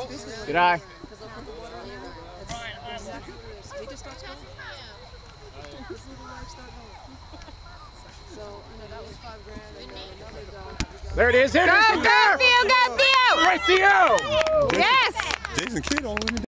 Good eye. There it is. There it is. Go, Theo! Go, Theo! Right, Theo. Yes! Jason Kidd all in